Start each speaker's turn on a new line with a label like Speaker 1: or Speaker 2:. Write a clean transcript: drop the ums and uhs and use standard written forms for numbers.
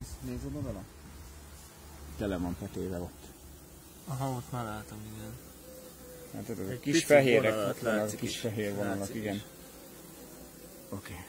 Speaker 1: Nézed oda vele? Tele van petéve ott.
Speaker 2: Aha, ott már látom, igen.
Speaker 1: Hát ez a kis fehérek, ott van a kis fehér vonalak, igen. Oké.